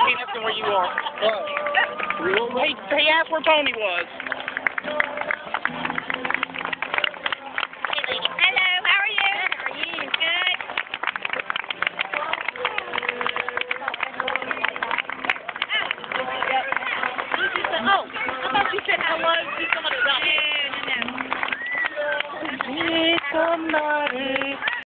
He asking where you are. He asked where Pony was. Hello, how are you? How are you? Good. Oh, I thought you said hello to somebody. No. Somebody.